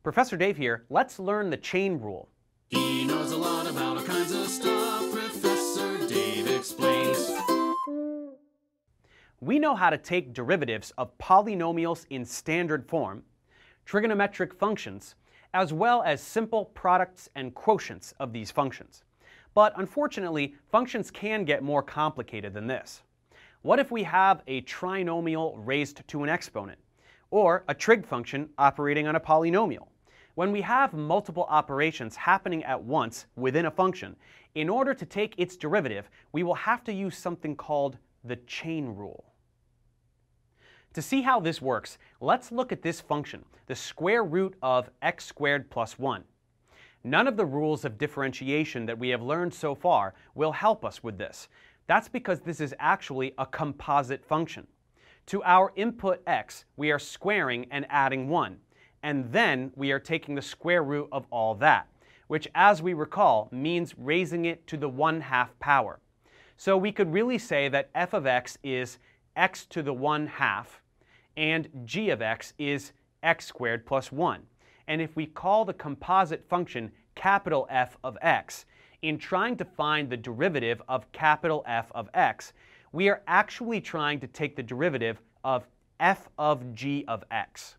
Professor Dave here. Let's learn the chain rule. He knows a lot about all kinds of stuff. Professor Dave explains. We know how to take derivatives of polynomials in standard form, trigonometric functions, as well as simple products and quotients of these functions. But unfortunately, functions can get more complicated than this. What if we have a trinomial raised to an exponent, or a trig function operating on a polynomial? When we have multiple operations happening at once within a function, in order to take its derivative, we will have to use something called the chain rule. To see how this works, let's look at this function, the square root of x squared plus 1. None of the rules of differentiation that we have learned so far will help us with this. That's because this is actually a composite function. To our input x, we are squaring and adding 1, and then we are taking the square root of all that, which, as we recall, means raising it to the 1/2 power. So we could really say that f of x is x to the 1/2, and g of x is x squared plus 1. And if we call the composite function capital F of x, in trying to find the derivative of capital F of x, we are actually trying to take the derivative of f of g of x.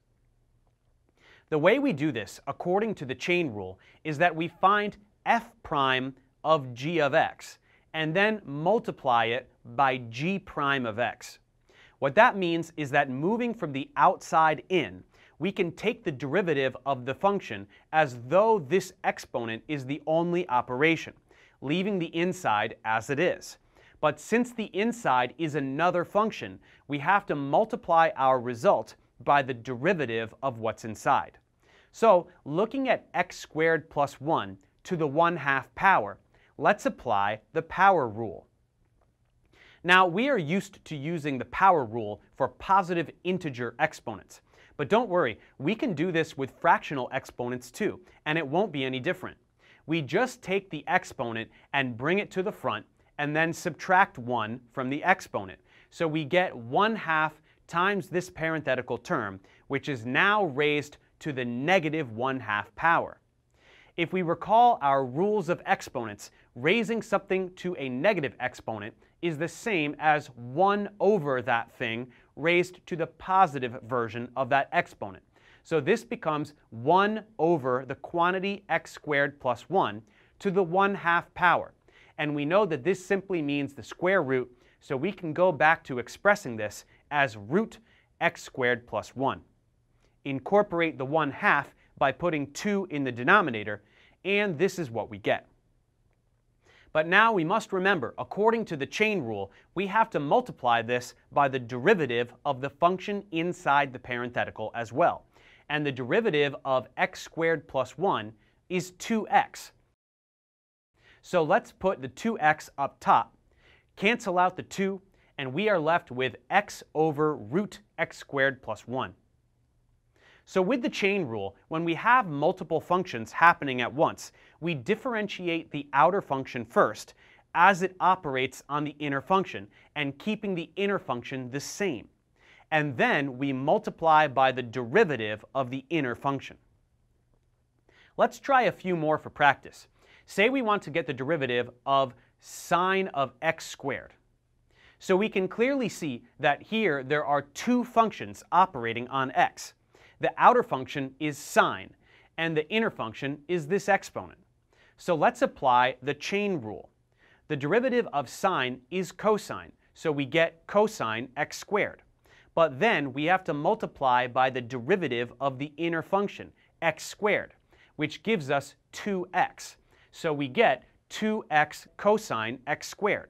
The way we do this, according to the chain rule, is that we find f prime of g of x, and then multiply it by g prime of x. What that means is that moving from the outside in, we can take the derivative of the function as though this exponent is the only operation, leaving the inside as it is. But since the inside is another function, we have to multiply our result by the derivative of what's inside. So, looking at x squared plus 1 to the 1/2 power, let's apply the power rule. Now, we are used to using the power rule for positive integer exponents. But don't worry, we can do this with fractional exponents too, and it won't be any different. We just take the exponent and bring it to the front, and then subtract 1 from the exponent. So we get 1/2 times this parenthetical term, which is now raised to the negative 1/2 power. If we recall our rules of exponents, raising something to a negative exponent is the same as 1 over that thing raised to the positive version of that exponent. So this becomes 1 over the quantity x squared plus 1 to the 1/2 power. And we know that this simply means the square root, so we can go back to expressing this as root x squared plus 1. Incorporate the 1/2 by putting 2 in the denominator, and this is what we get. But now we must remember, according to the chain rule, we have to multiply this by the derivative of the function inside the parenthetical as well. And the derivative of x squared plus 1 is 2x. So let's put the 2x up top, cancel out the 2, and we are left with x over root x squared plus 1. So with the chain rule, when we have multiple functions happening at once, we differentiate the outer function first as it operates on the inner function, and keeping the inner function the same. And then we multiply by the derivative of the inner function. Let's try a few more for practice. Say we want to get the derivative of sine of x squared. So we can clearly see that here there are two functions operating on x. The outer function is sine, and the inner function is this exponent. So let's apply the chain rule. The derivative of sine is cosine, so we get cosine x squared. But then we have to multiply by the derivative of the inner function, x squared, which gives us 2x. So we get 2x cosine x squared.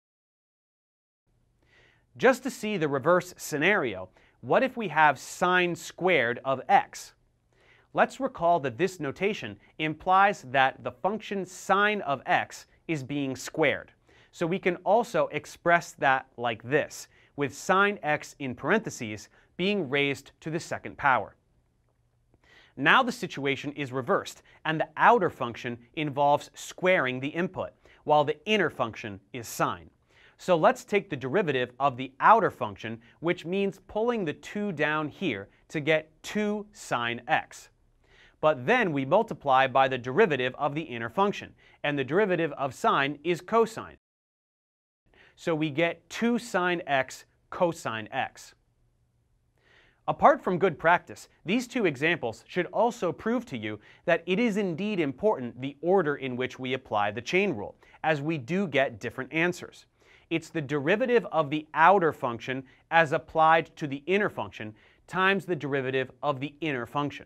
Just to see the reverse scenario, what if we have sine squared of x? Let's recall that this notation implies that the function sine of x is being squared. So we can also express that like this, with sine x in parentheses being raised to the 2nd power. Now the situation is reversed, and the outer function involves squaring the input, while the inner function is sine. So let's take the derivative of the outer function, which means pulling the 2 down here to get 2 sine x. but then we multiply by the derivative of the inner function, and the derivative of sine is cosine. So we get 2 sine x cosine x. Apart from good practice, these two examples should also prove to you that it is indeed important the order in which we apply the chain rule, as we do get different answers. It's the derivative of the outer function as applied to the inner function times the derivative of the inner function.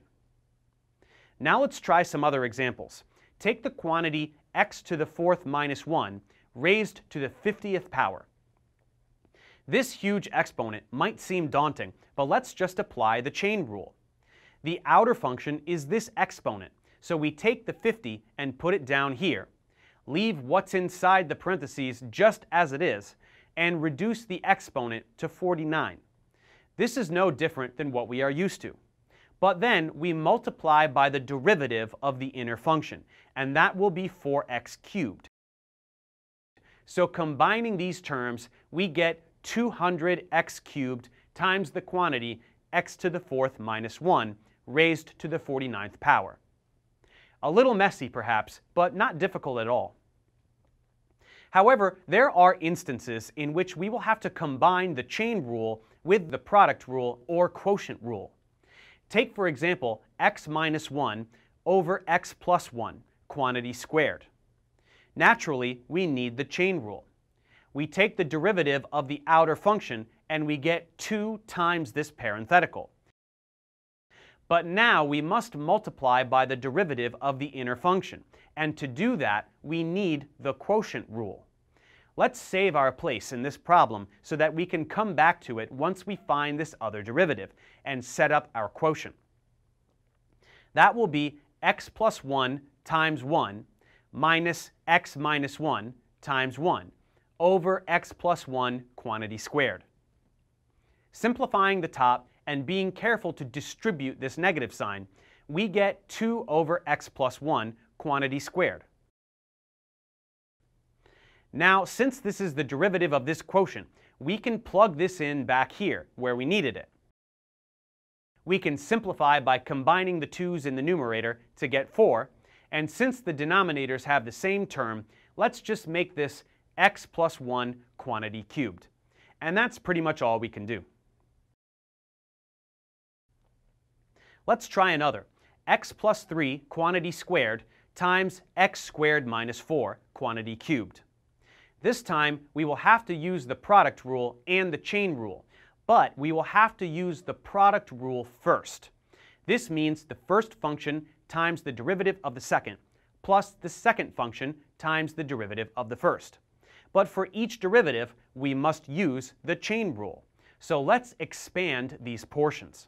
Now let's try some other examples. Take the quantity x to the 4th minus 1 raised to the 50th power. This huge exponent might seem daunting, but let's just apply the chain rule. The outer function is this exponent, so we take the 50 and put it down here, leave what's inside the parentheses just as it is, and reduce the exponent to 49. This is no different than what we are used to. But then we multiply by the derivative of the inner function, and that will be 4x cubed. So combining these terms, we get 200x cubed times the quantity x to the 4th minus 1 raised to the 49th power. A little messy perhaps, but not difficult at all. However, there are instances in which we will have to combine the chain rule with the product rule or quotient rule. Take, for example, x minus 1 over x plus 1, quantity squared. Naturally, we need the chain rule. We take the derivative of the outer function and we get 2 times this parenthetical. But now we must multiply by the derivative of the inner function, and to do that we need the quotient rule. Let's save our place in this problem so that we can come back to it once we find this other derivative and set up our quotient. That will be x plus 1 times 1 minus x minus 1 times 1 over x plus 1 quantity squared. Simplifying the top and being careful to distribute this negative sign, we get 2 over x plus 1 quantity squared. Now, since this is the derivative of this quotient, we can plug this in back here where we needed it. We can simplify by combining the 2's in the numerator to get 4, and since the denominators have the same term, let's just make this x plus 1 quantity cubed. And that's pretty much all we can do. Let's try another. X plus 3 quantity squared times x squared minus 4 quantity cubed. This time we will have to use the product rule and the chain rule, but we will have to use the product rule first. This means the first function times the derivative of the second, plus the second function times the derivative of the first. But for each derivative, we must use the chain rule. So let's expand these portions.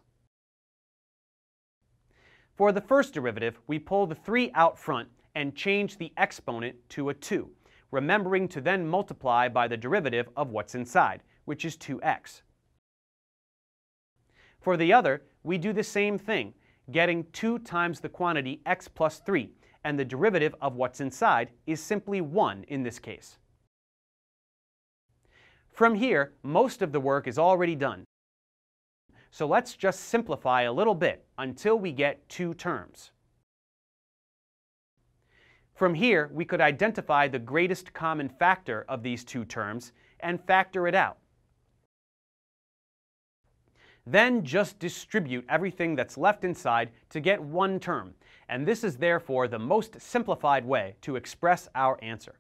For the first derivative, we pull the 3 out front and change the exponent to a 2, remembering to then multiply by the derivative of what's inside, which is 2x. For the other, we do the same thing, getting 2 times the quantity x plus 3, and the derivative of what's inside is simply 1 in this case. From here, most of the work is already done. So let's just simplify a little bit until we get 2 terms. From here, we could identify the greatest common factor of these 2 terms and factor it out. Then just distribute everything that's left inside to get 1 term, and this is therefore the most simplified way to express our answer.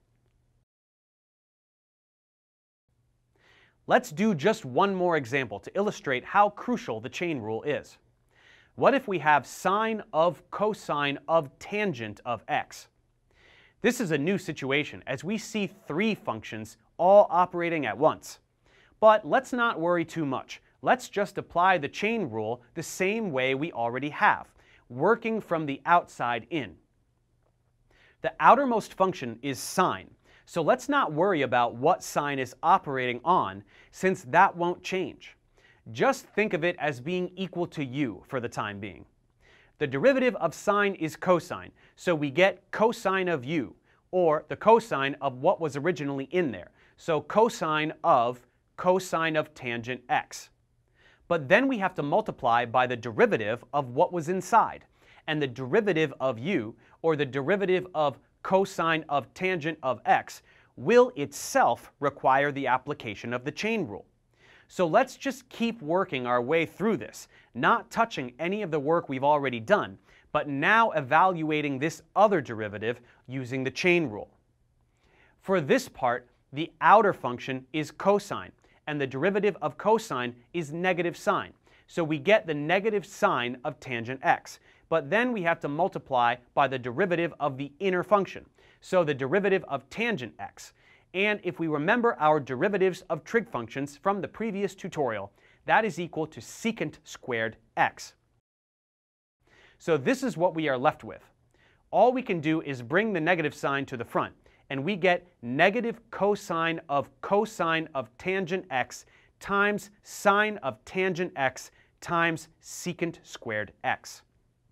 Let's do just one more example to illustrate how crucial the chain rule is. What if we have sine of cosine of tangent of x? This is a new situation as we see 3 functions all operating at once. But let's not worry too much. Let's just apply the chain rule the same way we already have, working from the outside in. The outermost function is sine, so let's not worry about what sine is operating on, since that won't change. Just think of it as being equal to u for the time being. The derivative of sine is cosine, so we get cosine of u, or the cosine of what was originally in there, so cosine of tangent x. But then we have to multiply by the derivative of what was inside, and the derivative of u, or the derivative of cosine of tangent of x, will itself require the application of the chain rule. So let's just keep working our way through this, not touching any of the work we've already done, but now evaluating this other derivative using the chain rule. For this part, the outer function is cosine, and the derivative of cosine is negative sine. So we get the negative sine of tangent x. But then we have to multiply by the derivative of the inner function, so the derivative of tangent x. And if we remember our derivatives of trig functions from the previous tutorial, that is equal to secant squared x. So this is what we are left with. All we can do is bring the negative sign to the front, and we get negative cosine of tangent x times sine of tangent x times secant squared x.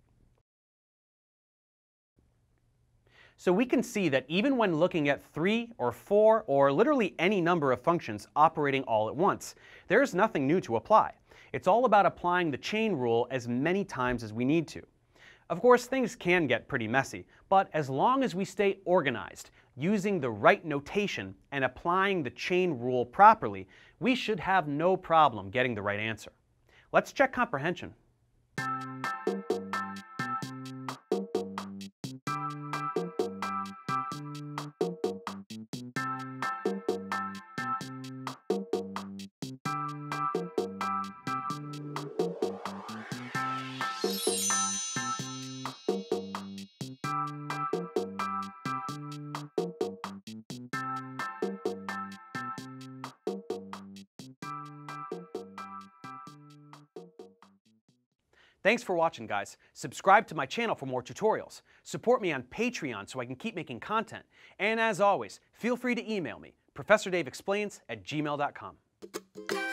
So we can see that even when looking at 3 or 4 or literally any number of functions operating all at once, there's nothing new to apply. It's all about applying the chain rule as many times as we need to. Of course, things can get pretty messy, but as long as we stay organized, using the right notation and applying the chain rule properly, we should have no problem getting the right answer. Let's check comprehension. Thanks for watching, guys. Subscribe to my channel for more tutorials. Support me on Patreon so I can keep making content. And as always, feel free to email me, ProfessorDaveExplains@gmail.com.